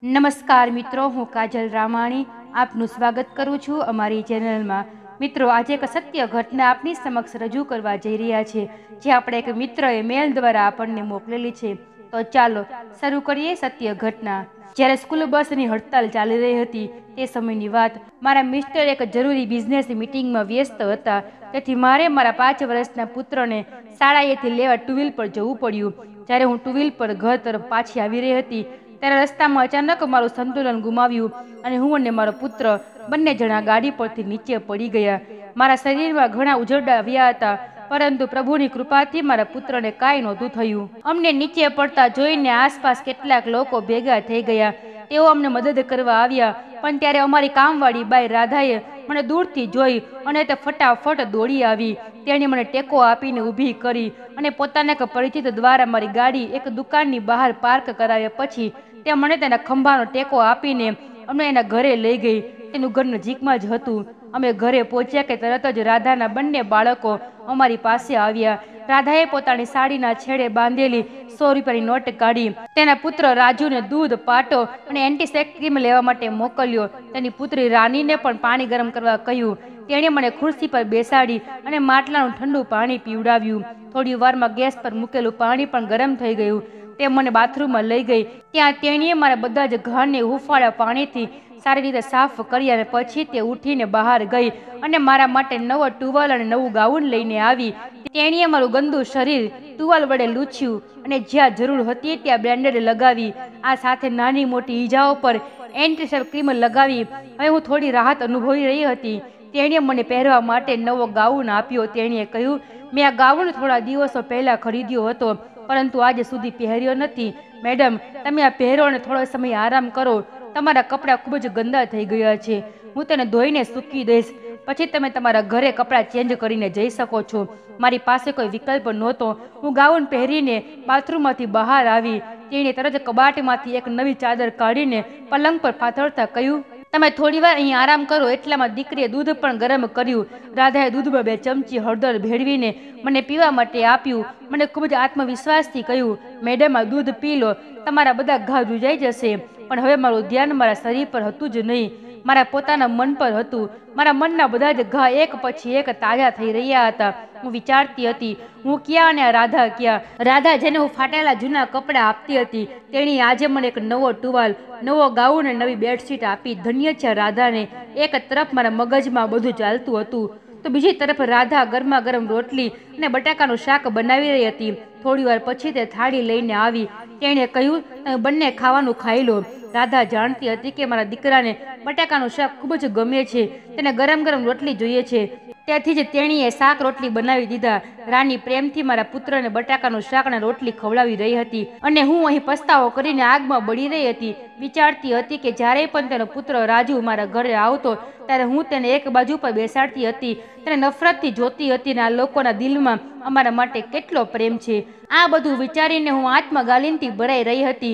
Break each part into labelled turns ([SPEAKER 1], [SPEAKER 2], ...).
[SPEAKER 1] નમસ્કાર મિત્રો, હું કાજલ રામાણી આપનું સ્વાગત કરું છું અમારી ચેનલમાં। મિત્રો, આજે એક સત્ય ઘટના આપની સમક્ષ રજૂ કરવા જઈ રહ્યા છે, જે આપણે એક મિત્રએ મેલ દ્વારા આપણને મોકલેલી છે। તો ચાલો શરૂ કરીએ સત્ય ઘટના। જ્યારે સ્કૂલ બસની હડતાલ ચાલી રહી હતી તે સમયની વાત। મારા મિસ્ટર એક જરૂરી બિઝનેસ મીટિંગમાં વ્યસ્ત હતા, તેથી મારે મારા 5 વર્ષના પુત્રને શાળાએથી લેવા ટુ વ્હીલ પર જવું પડ્યું। જ્યારે હું ટુ વ્હીલ પર ઘર તરફ પાછી આવી રહી હતી ત્યારે રસ્તામાં અચાનક મારું સંતુલન ગુમાવ્યું અને હું અને મારો પુત્ર બંને જણા ગાડી પરથી નીચે પડી ગયા। મારા શરીરમાં ઘણા ઉજરડા આવ્યા હતા, પરંતુ પ્રભુની કૃપાથી મારા પુત્રને કાંઈ નહોતું થયું। અમને નીચે પડતા જોઈને આસપાસ કેટલાક લોકો ભેગા થઈ ગયા। તેઓ અમને મદદ કરવા આવ્યા, પણ ત્યારે અમારી કામવાળી બાઈ રાધાએ મને દૂરથી જોઈ અને તે ફટાફટ દોડી આવી। તેણે મને ટેકો આપીને ઊભી કરી અને પોતાના એક પરિચિત દ્વારા મારી ગાડી એક દુકાનની બહાર પાર્ક કરાવ્યા પછી તે મને તેના ખંભાનો ટેકો આપીને અમને એના ઘરે લઈ ગઈ। તેનું ઘર નજીકમાં જ હતું। અમે ઘરે પહોંચ્યા કે તરત જ રાધાના બંને બાળકો અમારી પાસે આવ્યા। રાધાએ પોતાની સાડીના છેડે બાંધેલી 100 રૂપિયાની નોટ કાઢી તેના પુત્ર રાજુને દૂધ, પાટો અને એન્ટીસેપ્ટિક ક્રીમ લેવા માટે મોકલ્યો। તેની પુત્રી રાનીને પણ પાણી ગરમ કરવા કહ્યું। તેણે મને ખુરશી પર બેસાડી અને માટલાનું ઠંડુ પાણી પીવડાવ્યું। થોડી વારમાં ગેસ પર મૂકેલું પાણી પણ ગરમ થઈ ગયું। તે મને બાથરૂમમાં લઈ ગઈ। ત્યાં તેણીએ મારા બધા જ ઘાને હુંફાળા પાણીથી સારી રીતે સાફ કરી અને પછી તે ઉઠીને બહાર ગઈ અને મારા માટે નવો ટુવાલ અને નવું ગાઉન લઈને આવી। તેણીએ મારું ગંદુ શરીર ટુવાલ વડે લૂછ્યું અને જ્યાં જરૂર હતી ત્યાં બેન્ડેડ લગાવી। આ સાથે નાની મોટી ઈજાઓ પર એન્ટીસેપ્ટિક ક્રીમ લગાવી। હવે હું થોડી રાહત અનુભવી રહી હતી। તેણીએ મને પહેરવા માટે નવો ગાઉન આપ્યો। તેણીએ કહ્યું, મેં આ ગાઉન થોડા દિવસો પહેલા ખરીદ્યો હતો, પરંતુ આજે સુધી પહેર્યો નથી। મેડમ, તમે આ પહેરો અને થોડો સમય આરામ કરો। તમારા કપડાં ખૂબ જ ગંદા થઈ ગયા છે। હું તેને ધોઈને સૂકવી દઈશ, પછી તમે તમારા ઘરે કપડાં ચેન્જ કરીને જઈ શકો છો। મારી પાસે કોઈ વિકલ્પ નહોતો। હું ગાઉન પહેરીને બાથરૂમમાંથી બહાર આવી। તેણે તરત કબાટમાંથી એક નવી ચાદર કાઢીને પલંગ પર પાથરતા કહ્યું, તમે થોડીવાર અહીં આરામ કરો। એટલામાં દીકરીએ દૂધ પણ ગરમ કર્યું। રાધાએ દૂધમાં 2 ચમચી હળદર ભેળવીને મને પીવા માટે આપ્યું। મને ખૂબ જ આત્મવિશ્વાસથી કહ્યું, મેડમ, આ દૂધ પી લો, તમારા બધા ઘા રૂજાઈ જશે। પણ હવે મારું ધ્યાન મારા શરીર પર હતું જ નહીં, મારા પોતાના મન પર હતું। મારા મનના બધા જ ઘા એક પછી એક તાજા થઈ રહ્યા હતા। હું વિચારતી હતી, હું ક્યાં અને આ રાધા ક્યાં? રાધા, જેને હું ફાટેલા જૂના કપડાં આપતી હતી, તેણી આજે મને એક નવો ટુવાલ, નવો ગાઉન અને નવી બેડશીટ આપી। ધન્ય છે રાધાને। એક તરફ મારા મગજમાં બધું ચાલતું હતું, તો બીજી તરફ રાધા ગરમા ગરમ રોટલી અને બટાકાનું શાક બનાવી રહી હતી। થોડી વાર પછી તે થાળી લઈને આવી। તેણે કહ્યું, તમે બંને ખાવાનું ખાઈ લો। રાધા જાણતી હતી કે મારા દીકરાને બટાકાનું શાક ખૂબ જ ગમે છે, તેને ગરમ ગરમ રોટલી જોઈએ છે, તેથી જ તેણીએ શાક રોટલી બનાવી દીધા। રાની પ્રેમથી મારા પુત્રને બટાકાનું શાક અને રોટલી ખવડાવી રહી હતી અને હું અહીં પસ્તાવો કરીને આગમાં બળી રહી હતી। વિચારતી હતી કે જ્યારે પણ તેનો પુત્ર રાજુ મારા ઘરે આવતો ત્યારે હું તેને એક બાજુ પર બેસાડતી હતી, તેને નફરતથી જોતી હતી અને આ લોકોના દિલમાં અમારા માટે કેટલો પ્રેમ છે, આ બધું વિચારીને હું આત્મગાલીનથી ભરાઈ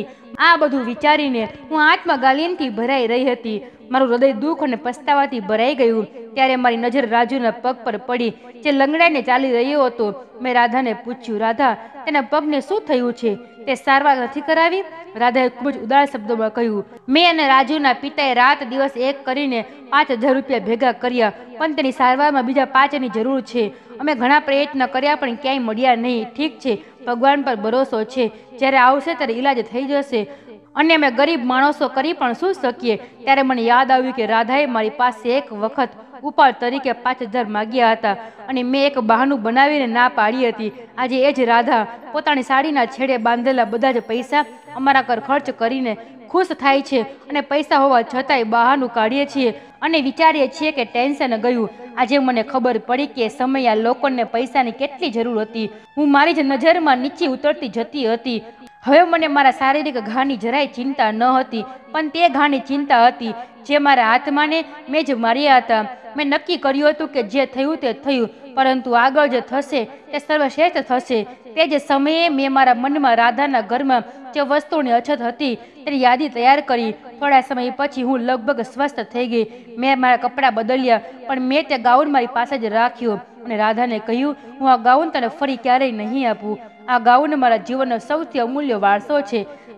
[SPEAKER 1] રહી હતી। મારું હૃદય દુઃખ અને પસ્તાવાથી ભરાઈ ગયું। ત્યારે મારી નજર રાજુના પગ પર પડી, જે લંગડાઈને ચાલી રહ્યો હતો। મેં રાધાને પૂછ્યું, રાધા, તેના પગને શું થયું છે? તે સારવાર નથી કરાવી? રાધાએ ખૂબ જ ઉદાસ શબ્દોમાં કહ્યું, મેં અને રાજુના પિતાએ રાત દિવસ એક કરીને 5000 રૂપિયા ભેગા કર્યા, પણ તેની સારવારમાં બીજા 5ની જરૂર છે। અમે ઘણા પ્રયત્ન કર્યા પણ ક્યાંય મળ્યા નહીં। ઠીક છે, ભગવાન પર ભરોસો છે, જ્યારે આવશે ત્યારે ઈલાજ થઈ જશે, અને અમે ગરીબ માણસો કરી પણ શું શકીએ? ત્યારે મને યાદ આવ્યું કે રાધાએ મારી પાસે એક વખત ઉપાડ તરીકે 5000 માગ્યા હતા અને મેં એક બહાનું બનાવીને ના પાડી હતી। આજે એ જ રાધા પોતાની સાડીના છેડે બાંધેલા બધા જ પૈસા અમારા પર ખર્ચ કરીને ખુશ થાય છે અને પૈસા હોવા છતાંય બહાનું કાઢીએ છીએ અને વિચારીએ છીએ કે ટેન્શન ગયું। આજે મને ખબર પડી કે સમયે આ લોકોને પૈસાની કેટલી જરૂર હતી। હું મારી જ નજરમાં નીચે ઉતરતી જતી હતી। હવે મને મારા શારીરિક ઘાની જરાય ચિંતા ન હતી, પણ તે ઘાની ચિંતા હતી જે મારા આત્માને મેં જ માર્યા હતા। મેં નક્કી કર્યું હતું કે જે થયું તે થયું, પરંતુ આગળ જે થશે તે સર્વશ્રેષ્ઠ થશે। તે જ સમયે મેં મારા મનમાં રાધાના ઘરમાં જે વસ્તુની અછત હતી તેની યાદી તૈયાર કરી। થોડા સમય પછી હું લગભગ સ્વસ્થ થઈ ગઈ। મેં મારા કપડાં બદલ્યા, પણ મેં તે ગાઉન મારી પાસે જ રાખ્યો અને રાધાને કહ્યું, હું આ ગાઉન તને ફરી ક્યારેય નહીં આપું। આ ગાઉન મારા જીવનનો સૌથી અમૂલ્ય વારસો છે।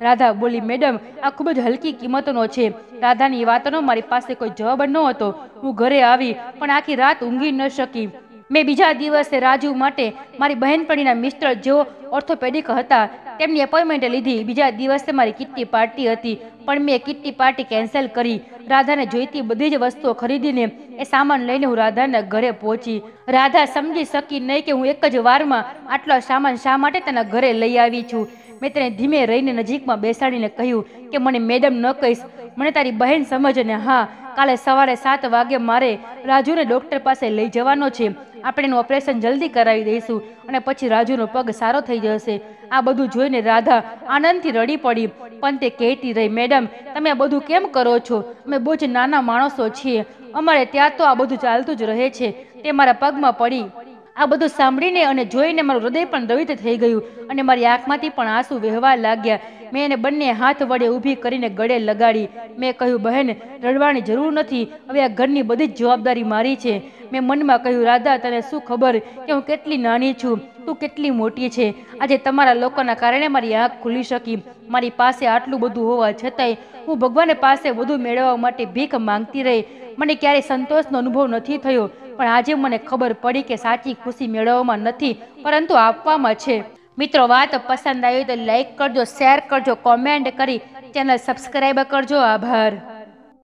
[SPEAKER 1] રાધા બોલી, મેડમ આ ખૂબ જ હલકી કિંમતનો છે. રાધાની વાતનો મારી પાસે કોઈ જવાબ ન હતો. હું ઘરે આવી પણ આખી રાત ઊંઘી ન શકી. મેં બીજા દિવસે રાજુ માટે મારી બહેનપણીના મિસ્ટર જેઓ ઓર્થોપેડિક હતા તેમની એપોઇન્ટમેન્ટ લીધી. બીજા દિવસે મારી કિટ્ટી પાર્ટી હતી પણ મેં કિટ્ટી પાર્ટી કેન્સલ કરી. રાધાને જોઈતી બધી જ વસ્તુઓ ખરીદીને એ સામાન લઈને હું રાધાના ઘરે પહોંચી. રાધા સમજી શકી નહીં કે હું એક જ વારમાં આટલો સામાન શા માટે તેના ઘરે લઈ આવી છું. મેં તેને ધીમે રહીને નજીકમાં બેસાડીને કહ્યું કે મને મેડમ ન કહીશ, મને તારી બહેન સમજ ને. હા, કાલે સવારે 7 વાગે મારે રાજુને ડૉક્ટર પાસે લઈ જવાનો છે. આપણે એનું ઓપરેશન જલ્દી કરાવી દઈશું અને પછી રાજુનો પગ સારો થઈ જશે. આ બધું જોઈને રાધા આનંદથી રડી પડી પણ તે કહેતી રહી, મેડમ તમે આ બધું કેમ કરો છો? અમે બહુ જ નાના માણસો છીએ, અમારે ત્યાં તો આ બધું ચાલતું જ રહે છે. તે મારા પગમાં પડી. આ બધું સાંભળીને અને જોઈને મારું હૃદય પણ દ્રવિત થઈ ગયું અને મારી આંખમાંથી પણ આંસુ વહેવા લાગ્યા. મેં એને બંને હાથ વડે ઊભી કરીને ગળે લગાડી. મેં કહ્યું, બહેન રડવાની જરૂર નથી, હવે આ ઘરની બધી જ જવાબદારી મારી છે. મેં મનમાં કહ્યું, રાધા તને શું ખબર કે હું કેટલી નાની છું, તું કેટલી મોટી છે. આજે તમારા લોકોના કારણે મારી આંખ ખુલી શકી. મારી પાસે આટલું બધું હોવા છતાંય હું ભગવાન પાસે વધુ મેળવવા માટે ભીખ માંગતી રહી. મને ક્યારેય સંતોષનો અનુભવ નથી થયો પણ આજે મને ખબર પડી કે સાચી ખુશી મેળવવામાં નથી પરંતુ આપવામાં છે. મિત્રો, વાત પસંદ આવી તો લાઈક કરજો, શેર કરજો, કોમેન્ટ કરી ચેનલ સબસ્ક્રાઈબ કરજો. આભાર.